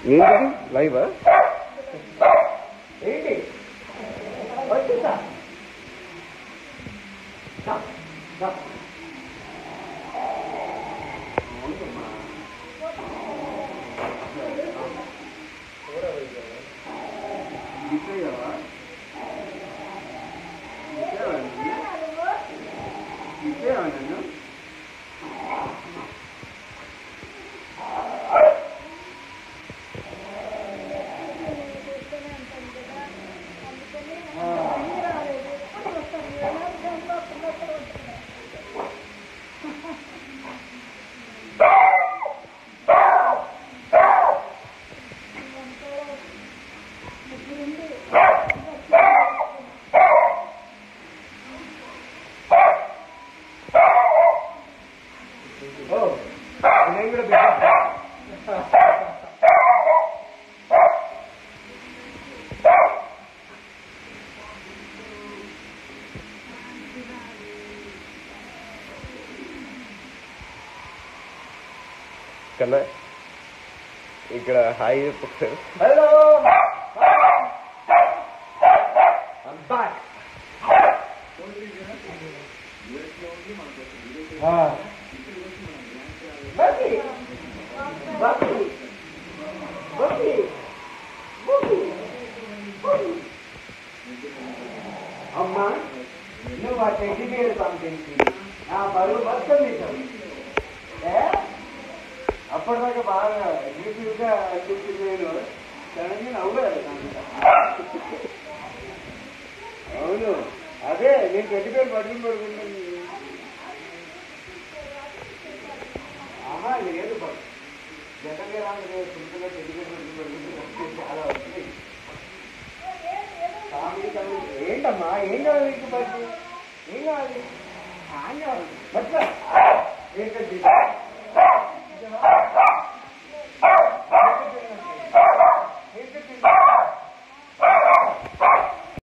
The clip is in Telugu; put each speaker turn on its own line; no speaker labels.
ఏంటి లైవ్ ఏంటి వచ్చేసా కన్నా ఇక్కడ హాయ్ చెప్పారు. హలో అమ్మా నువ్వు ఆ చెడ్డి పేరు పంపించి నా బరువు మొత్తం తీసావు. అప్పటిదాకా బాగా అగ్రెసివ్గా అనిపించిపోయాను. తనకి నవ్వులేదు. అవును అదే నేను చెడ్డి పేరు పట్టుకుని పడుకుంటాను. అమ్మా లేదు జగన్గా రాదు సింపుల్గా చెడ్డి పేరు పట్టుకుని పడుకుంటే చాలా వచ్చింది. ఏంటమ్మా ఏం కావాలి నీకు బట్టి ఏం కావాలి బట్లా